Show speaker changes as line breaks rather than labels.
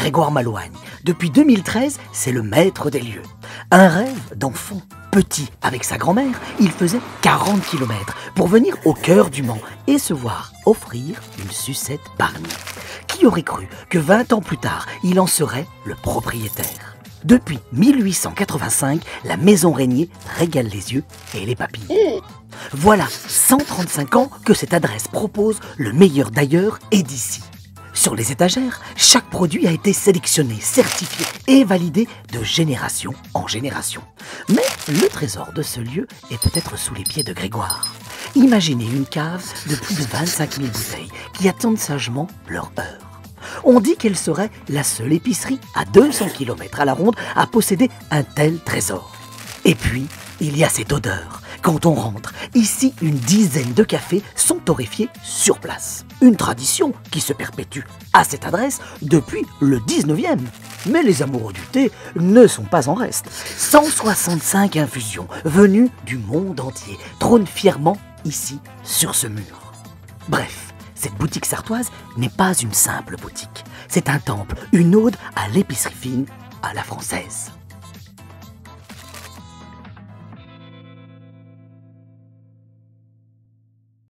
Grégoire Malouagne. Depuis 2013, c'est le maître des lieux. Un rêve d'enfant. Petit, avec sa grand-mère, il faisait 40 km pour venir au cœur du Mans et se voir offrir une sucette par nuit. Qui aurait cru que 20 ans plus tard, il en serait le propriétaire? Depuis 1885, la Maison Régnier régale les yeux et les papilles. Voilà 135 ans que cette adresse propose le meilleur d'ailleurs et d'ici. Sur les étagères, chaque produit a été sélectionné, certifié et validé de génération en génération. Mais le trésor de ce lieu est peut-être sous les pieds de Grégoire. Imaginez une cave de plus de 25 000 bouteilles qui attendent sagement leur heure. On dit qu'elle serait la seule épicerie à 200 km à la ronde à posséder un tel trésor. Et puis, il y a cette odeur. Quand on rentre, ici, une dizaine de cafés sont torréfiés sur place. Une tradition qui se perpétue à cette adresse depuis le 19e. Mais les amoureux du thé ne sont pas en reste. 165 infusions venues du monde entier trônent fièrement ici, sur ce mur. Bref, cette boutique sartoise n'est pas une simple boutique. C'est un temple, une ode à l'épicerie fine, à la française.